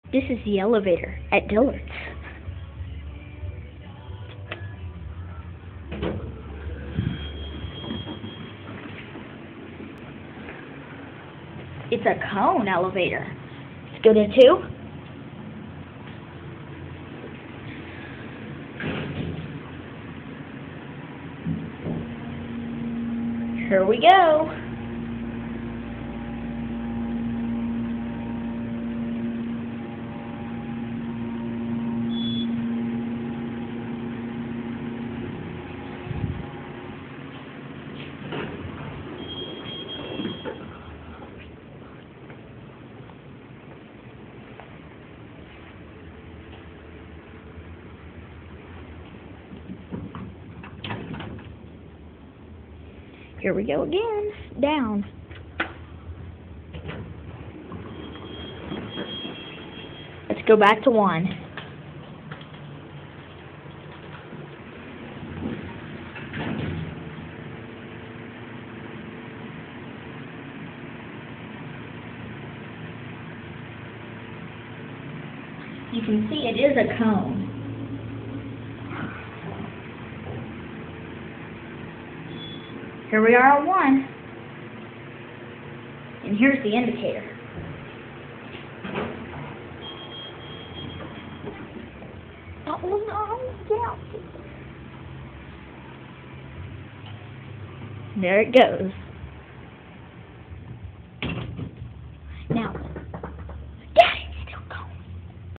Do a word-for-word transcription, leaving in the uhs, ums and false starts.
This is the elevator at Dillard's. It's a KONE elevator. Let's go to two. Here we go. Here we go again. Down. Let's go back to one. You can see it is a KONE. Here we are on one, and here's the indicator. Oh, no, yeah. There it goes.